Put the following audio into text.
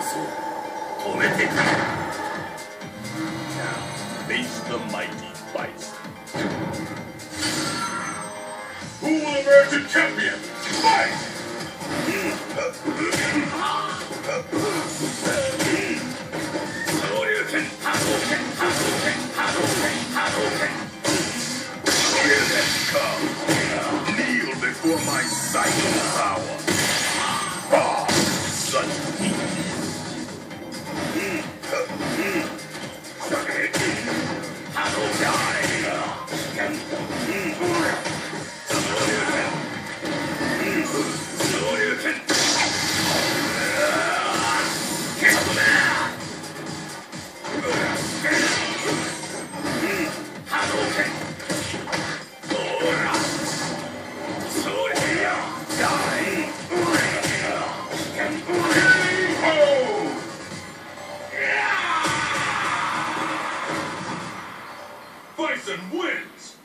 そう止めてくれ。 Now face the mighty Bison. Who will emerge a champion? Fight! Hadouken! Hadouken! Hadouken! Hadouken! Hadouken! Here they come. Kneel before my sight of power. Ah, such weakness. Bison wins!